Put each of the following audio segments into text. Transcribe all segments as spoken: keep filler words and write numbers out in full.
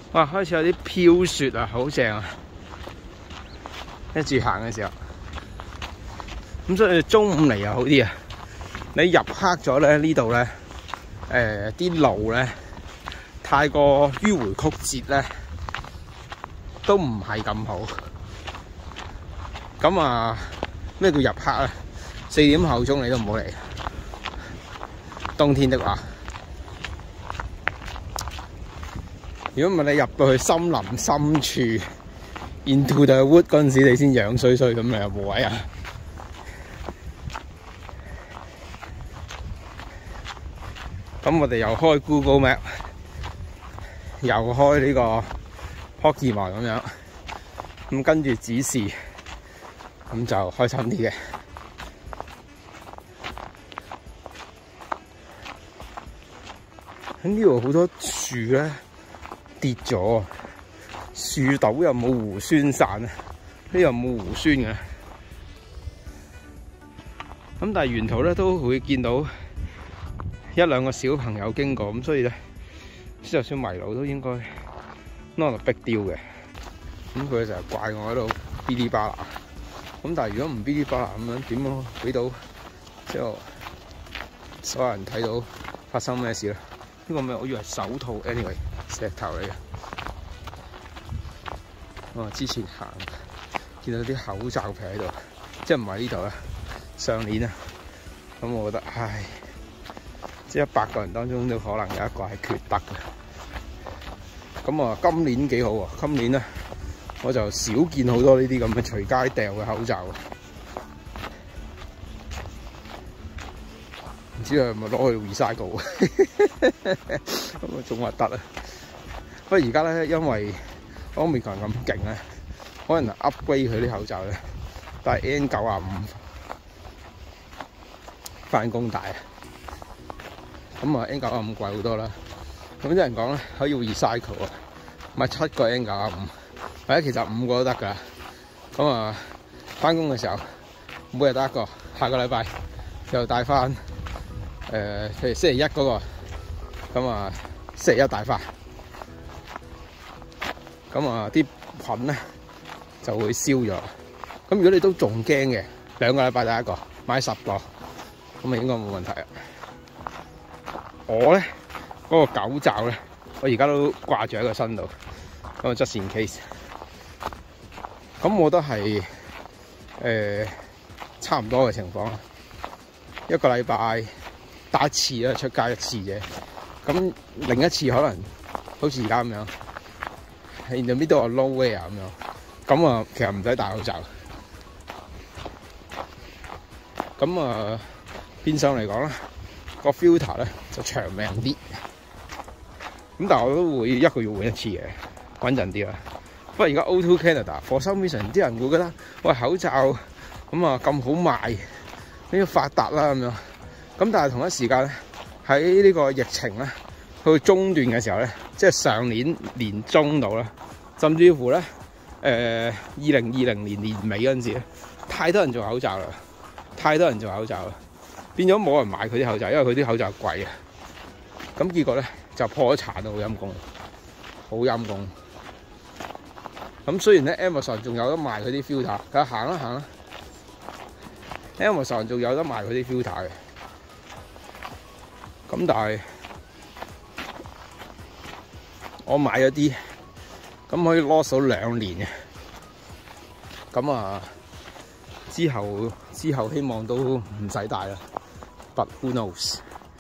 哇！開始有啲飄雪啊，好正啊！一住行嘅時候，咁所以中午嚟又好啲啊！你入黑咗咧，呢度咧，誒啲路咧太過迂迴曲折咧，都唔係咁好。咁啊，咩叫入黑啊？四點後鐘你都唔好嚟。冬天的話，如果唔係你入到去森林深處 ，into the wood 嗰陣時，你先樣衰衰咁，你又冇位啊！咁我哋又開 Google Map， 又開呢個 Pokemon 咁樣，咁跟住指示，咁就開心啲嘅。喺呢度好多樹咧跌咗，樹島又冇湖宣散啊，呢又冇湖宣嘅。咁但係沿途咧都會見到一兩個小朋友經過，咁所以咧，就算迷路都應該 not a big deal嘅。咁佢成日怪我喺度嗶哩吧啦，咁但係如果唔嗶哩吧啦咁樣，點樣俾到即係所有人睇到發生咩事咧？呢個咩？我以為手套 ，anyway 石頭嚟嘅。我之前行見到啲口罩皮喺度，即係唔係呢度啊？上年啊，咁我覺得唉，即係一百個人當中都可能有一個係缺德嘅。咁啊，今年幾好喎！今年咧，我就少見好多呢啲咁嘅隨街掉嘅口罩。唔知係咪攞去 recycle 咁啊，仲核突啊！不過而家咧，因為 Omicron 咁勁咧，可能 upgrade 佢啲口罩咧，但係 N 九十五翻工大啊！咁啊 N 九十五貴好多啦。咁啲人講咧，可以 recycle 啊，買七個 N 九十五，或者其實五個都得㗎。咁啊，翻工嘅時候每日得一個，下個禮拜又帶翻。誒、呃，譬如星期一嗰、那個，咁啊，星期一帶翻，咁啊啲菌咧就會消咗。咁如果你都仲驚嘅，兩個禮拜帶一個，買十個，咁啊應該冇問題啊。我咧嗰、那個狗罩咧，我而家都掛住喺個身度，咁啊 just in case。咁我都係誒差唔多嘅情況，一個禮拜打一次啦，出街一次啫。咁另一次可能好似而家咁樣，喺 the middle of nowhere咁樣。咁啊，其實唔使戴口罩。咁啊，變相嚟講咧，個 filter 咧就長命啲。咁但係我都會一個月換一次嘅，穩陣啲啦。不過而家 O two Canada，for some reason 啲人會覺得喂，口罩咁啊咁好賣，呢個發達啦咁樣。咁但係同一時間咧，喺呢個疫情咧去到中段嘅時候咧，即係上年年中度啦，甚至乎咧誒二零二零年年尾嗰陣時咧，太多人做口罩啦，太多人做口罩啦，變咗冇人買佢啲口罩，因為佢啲口罩貴啊。咁結果咧就破咗產到好陰功，好陰功。咁雖然咧 Amazon 仲有得賣佢啲 filter， 佢行啦行啦 ，Amazon 仲有得賣佢啲 filter 嘅。咁但係我買咗啲，咁可以 last 到兩年嘅。咁啊，之後之後希望都唔使戴啦。But who knows？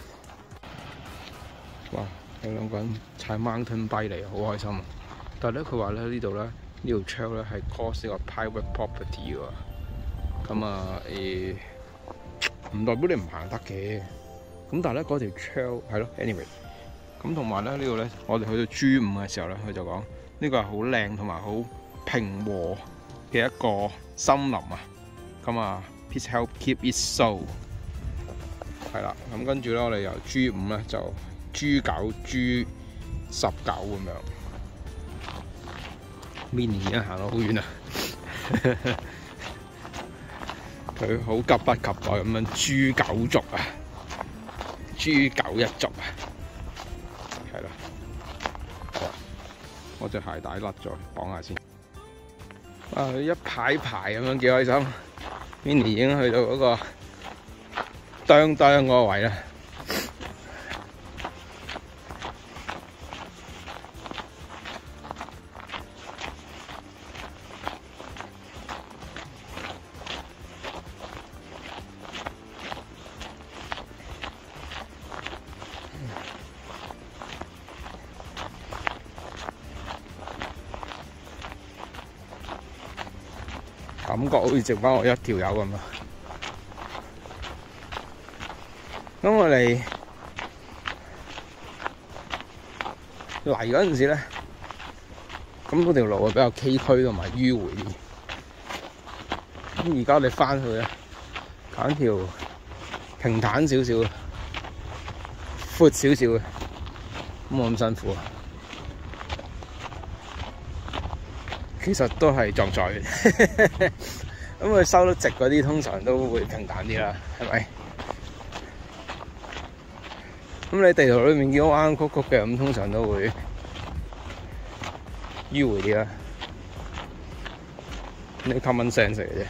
哇！有兩個人踩 mountain bike 嚟，好開心啊！但係咧，佢話咧呢度咧呢條 trail 咧係 cross 呢個 private property 喎。咁啊誒，唔代表你唔行得嘅。咁但係咧嗰條 trail 係咯 ，anyway， 咁同埋咧呢度咧，我哋去到 G 五嘅時候咧，佢就講呢個係好靚同埋好平和嘅一個森林啊。咁啊 ，please help keep it so。係啦，咁跟住咧，我哋由 G 五咧就 G 九、G 十九咁樣。Mini 已經行到好遠啦，佢好急不及待咁樣 G 九族啊！G 九一族啊，係啦， 我隻鞋帶甩咗，綁下先。啊，一排排咁樣幾開心。Minnie 已經去到嗰個當當嗰個位啦。感覺好似剩翻我一條友咁啊！咁我哋嚟嗰陣時咧，咁嗰條路啊比較崎嶇同埋迂迴啲。咁而家我哋翻去咧，揀條平坦少少、闊少少嘅，冇咁辛苦啊！其實都係撞在嘅，咁佢收得直嗰啲通常都會平坦啲啦，係咪？咁你地圖裏面見到彎彎曲曲嘅，咁通常都會迂迴啲啦。呢 common sense 嚟嘅啫。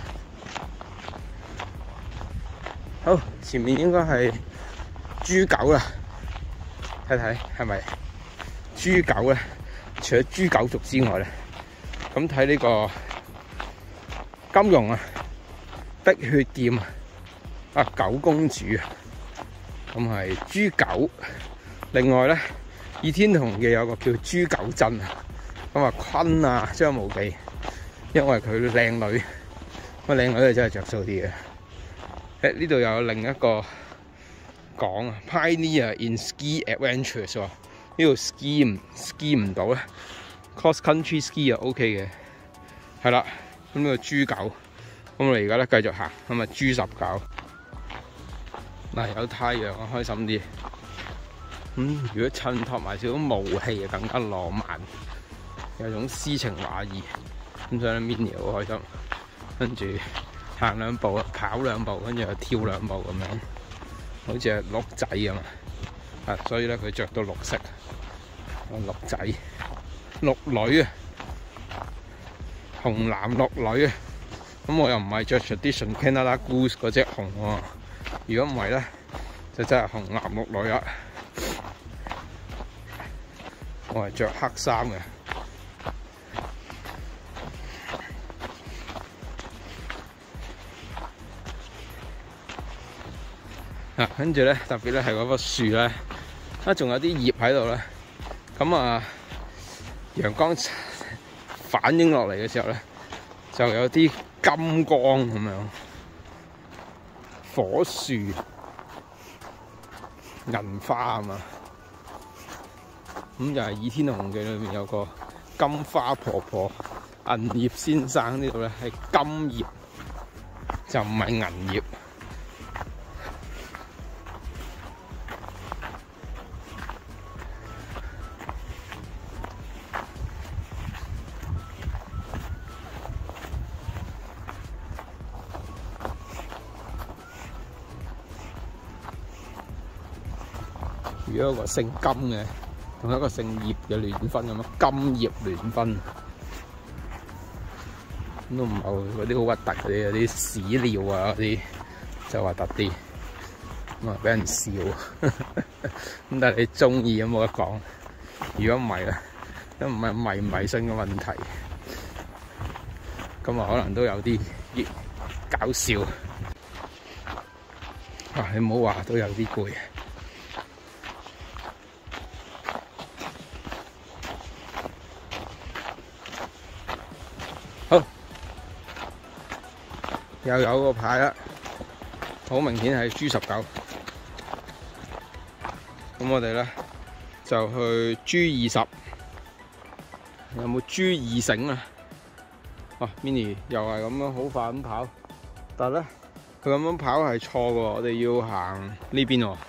好，前面應該係豬狗啦，睇睇係咪豬狗咧？除咗豬狗族之外咧。咁睇呢個金庸啊，碧血劍啊，啊九公主啊，咁係豬狗。另外咧，倚天屠龍記有個叫豬狗真啊，咁啊坤啊張無忌，因為佢靚女，咁靚女係真係着數啲嘅。誒呢度有另一個講啊 ，Pioneer in Ski Adventures 喎，呢度 ski 唔 ski 唔到咧。Cross country ski 啊 OK 嘅，係啦，咁呢個豬狗，咁我哋而家咧繼續行，咁啊豬十九，嗱有太陽啊開心啲，咁如果襯托埋少少霧氣啊更加浪漫，有種詩情畫意，咁所以 Minnie 好開心，跟住行兩步啊，跑兩步，跟住又跳兩步咁樣，好似係鹿仔咁啊，啊所以咧佢着到綠色，鹿仔。鹿女啊，紅男鹿女啊，咁我又唔係着 tradition Canada Goose 嗰隻紅喎，如果唔係咧，就真係紅男鹿女啦。我係着黑衫嘅。啊，跟住咧，特別咧係嗰棵樹咧，啊仲有啲葉喺度咧，咁啊〜陽光反映落嚟嘅時候咧，就有啲金光咁樣，火樹銀花啊嘛，咁就係《倚天屠龍記》裏面有個金花婆婆、銀葉先生，呢度咧係金葉，就唔係銀葉。如果一個姓金嘅同一個姓葉嘅聯婚咁樣，金葉聯婚咁都唔係嗰啲好核突嗰啲，嗰啲屎尿啊嗰啲就核突啲，咁啊俾人笑。咁但係你中意咁冇得講，如果唔係咧，都唔係迷唔迷信嘅問題，咁啊可能都有啲搞笑。啊，你唔好話都有啲攰。好，又有個牌啦，好明顯係豬十九。咁我哋咧就去豬二十，有冇豬二繩啊？啊 ，Minnie 又係咁樣好快咁跑，但係咧佢咁樣跑係錯嘅，我哋要行呢邊喎。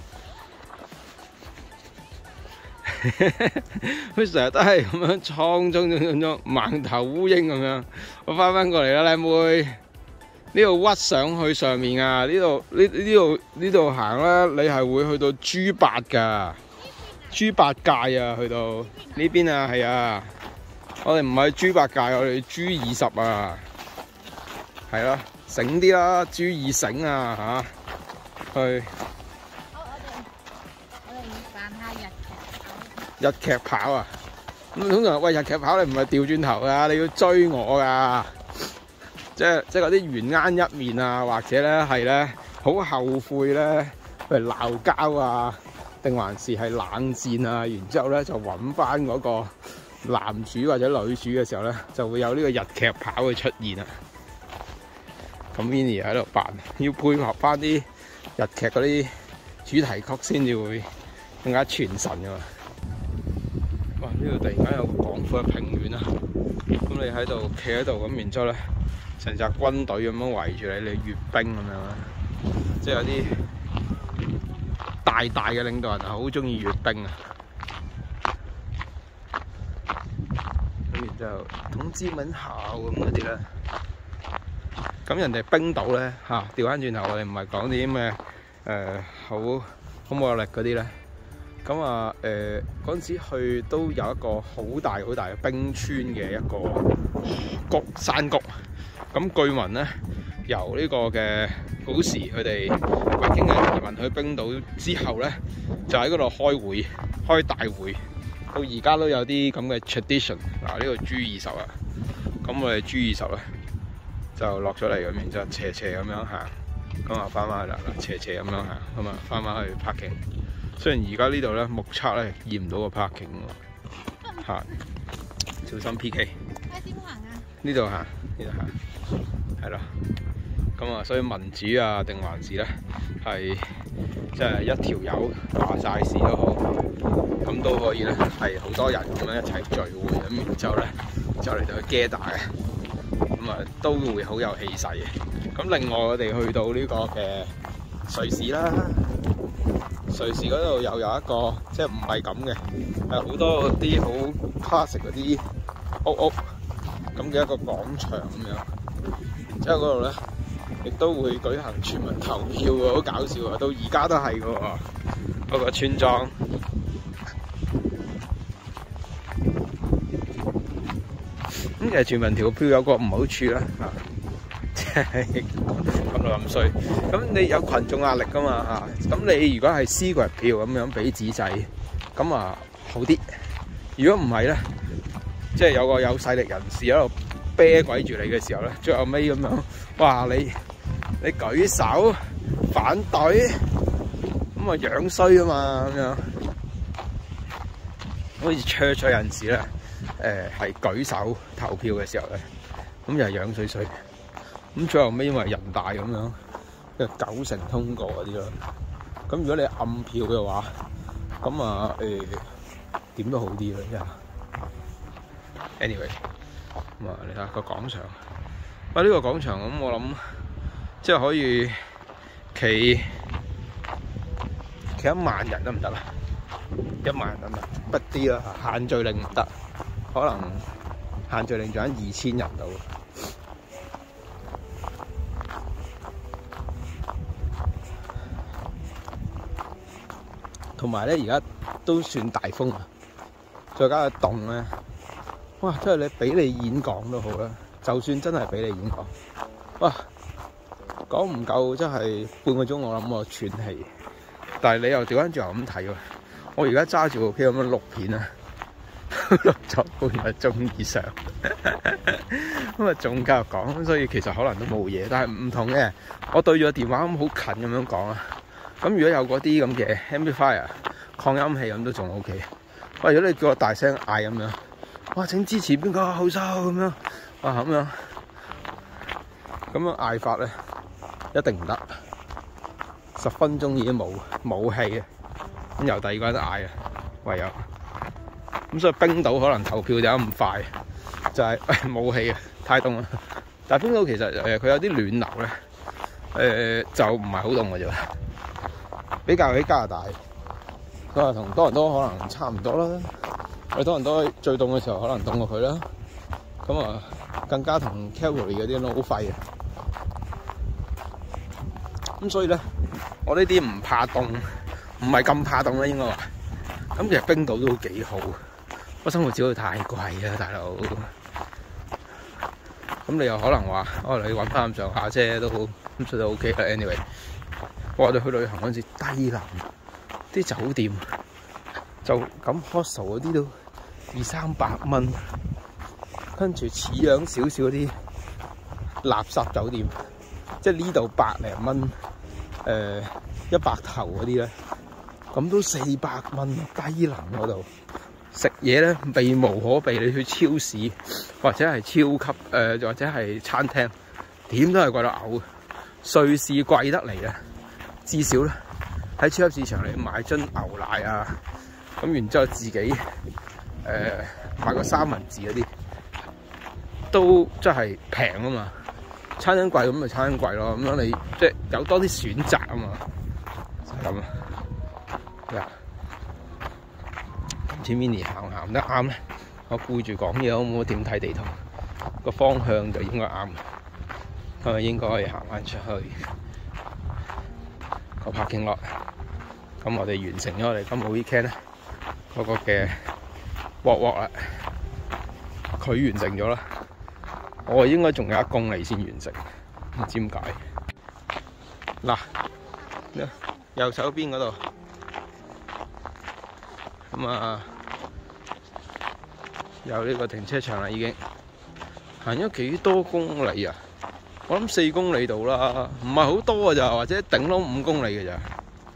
佢成日都係咁樣蒼中中中中盲頭烏蠅咁樣，我翻翻過嚟啦，靚妹，呢度屈上去上面啊，呢度呢呢度呢度行啦，你係會去到豬八噶，豬八戒啊，去到呢邊啊，係啊， 我哋唔係豬八戒，我哋豬二十啊，係啦，醒啲啦，豬二醒啊嚇，去。 好，我哋我哋扮下日劇跑。 日劇跑啊！咁通常喂日劇跑你唔係調轉頭㗎，你要追我㗎，即係即係嗰啲緣啱一面啊，或者咧係咧好後悔咧，譬如鬧交啊，定還是係冷戰啊，然之後咧就揾翻嗰個男主或者女主嘅時候咧，就會有呢個日劇跑嘅出現啊！咁 Vinny 喺度扮，要配合翻啲日劇嗰啲主題曲先至會更加傳神㗎嘛〜哇！呢度突然間有個廣闊嘅平原啊，咁你喺度企喺度咁，然之後咧，成隻軍隊咁樣圍住你，你閱兵咁樣啦，即係有啲大大嘅領導人係好中意閱兵啊。咁然之後統治文校咁嗰啲咧，咁人哋冰島咧嚇，調翻轉頭我哋唔係講啲咩誒好好冇力嗰啲咧。咁啊，誒嗰陣時去都有一個好大好大嘅冰川嘅一個谷山谷。咁據聞咧，由呢個嘅古時佢哋北京嘅移民去冰島之後咧，就喺嗰度開會開大會，到而家都有啲咁嘅 tradition。嗱，呢個豬二十啊，咁我哋豬二十咧就落咗嚟咁，然之後斜斜咁樣行，咁啊翻返去啦，斜斜咁樣行，咁啊翻返去 parking。雖然而家呢度咧目測咧驗唔到個 parking 喎，行小心 P K。誒點行啊？呢度行，呢度行，係咯。咁啊，所以民主啊，定還是咧係即係一條友話晒事都好，咁都可以咧係好多人咁樣一齊聚會，咁然之後咧就嚟到去 gather 嘅，咁啊都會好有氣勢嘅。咁另外我哋去到呢個嘅瑞士啦。瑞士嗰度又有一個即係唔係咁嘅，係好多嗰啲好 classic 嗰啲屋屋咁嘅一個廣場咁樣，然之後嗰度咧亦都會舉行全民投票喎，好搞笑啊！到而家都係嘅喎，嗰個村莊。咁其實全民投票有個唔好處啦嚇。咁就咁衰，咁你有群眾壓力噶嘛嚇？咁你如果係 secret 票咁樣俾紙仔，咁啊好啲。如果唔係咧，即係有個有勢力人士喺度啤鬼住你嘅時候咧，最後尾咁樣，哇！你你舉手反對，咁啊樣衰啊嘛咁樣。好似 church 人士咧，誒係舉手投票嘅時候咧，咁又係樣衰衰。咁最後尾因為人大咁樣，即係九成通過嗰啲咯。咁如果你暗票嘅話，咁啊誒點都好啲啦，真係。Anyway， 咁啊你睇下個廣場，啊呢個廣場咁我諗即係可以企企一萬人得唔得啊？一萬人得唔得？不啲啦，限聚令唔得，可能限聚令仲有二千人到。同埋咧，而家都算大風啊，再加個凍咧，哇！即係你俾你演講都好啦，就算真係俾你演講，哇，講唔夠真係半個鐘，我諗我喘氣。但係你又調翻轉頭咁睇喎，我而家揸住部機咁樣錄片啊，錄咗半個鐘以上，咁啊仲繼續講，所以其實可能都冇嘢，但係唔同嘅，我對住個電話咁好近咁樣講啊。咁如果有嗰啲咁嘅 amplifier 擴音器咁都仲 OK。喂，如果你叫我大聲嗌咁樣，哇！請支持邊個後生咁樣，哇咁樣，咁樣嗌法咧一定唔得。十分鐘已經冇冇氣啊！咁由第二個人嗌啊，唯有。咁所以冰島可能投票就咁快，就係冇氣啊，太凍啦。但係冰島其實誒佢有啲暖流咧，誒、呃、就唔係好凍嘅啫。比較起加拿大，佢話同多倫多可能差唔多啦。我哋多倫多最凍嘅時候可能凍過佢啦。咁啊，更加同 Calgary 嗰啲都好廢啊。咁所以咧，我呢啲唔怕凍，唔係咁怕凍啦應該話。咁其實冰島都幾好， 個生活指數太貴啊，大佬。咁你又可能話，哦，你揾翻咁上下啫，都好咁，所以都 OK 啦。anyway， 我哋去旅行嗰陣時低能，啲酒店就咁 hostel 嗰啲都二三百蚊，跟住似樣少少嗰啲垃圾酒店，即係呢度百零蚊，誒一百頭嗰啲咧，咁都四百蚊，低能嗰度。食嘢咧避無可避，你去超市或者係超級誒、呃，或者係餐廳，點都係貴到嘔。瑞士貴得嚟啊！至少咧喺超級市場你買樽牛奶啊，咁然之後自己誒、呃、買個三文治嗰啲，都真係平啊嘛。餐廳貴咁咪餐廳貴咯，咁樣你即係有多啲選擇啊嘛，就係咁啊。唔知 Mini 行唔行得啱咧？我顧住講嘢，我冇點睇地圖，個方向就應該啱。咁啊，應該可以行翻出去個 parking lot。咁我哋完成咗我哋今個 weekend 咧嗰個嘅 walk walk 啦。佢完成咗啦，我應該仲有一公里先完成，唔知點解。嗱，右手邊嗰度。咁啊，有呢個停車場啦，已經行咗幾多公里啊？我諗四公里度啦，唔係好多㗎咋，或者頂多五公里嘅咋。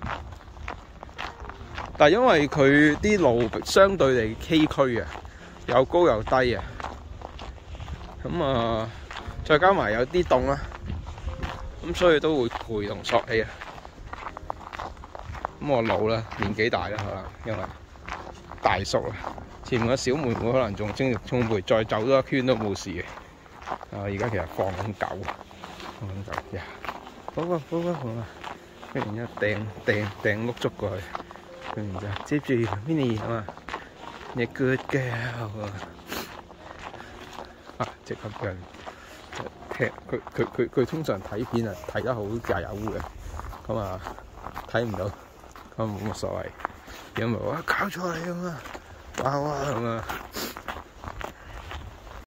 但係因為佢啲路相對地崎嶇啊，又高又低啊，咁啊，再加埋有啲凍啦，咁所以都會攰同索氣啊。咁我老啦，年紀大啦，可能因為大叔啦，前面個小妹妹可能仲精力充沛，再走多一圈都冇事嘅。啊，而家其實放緊狗，放緊狗呀！好啊，好啊，好啊！跟住然之後掟掟掟碌竹過去，跟住然之後接住 Mini 啊嘛，你 good girl 啊！即刻俾人踢佢佢佢佢通常睇片啊睇得好廿有嘅，咁啊睇唔到，咁冇乜所謂。有冇話搞錯你咁啊？哇哇咁啊！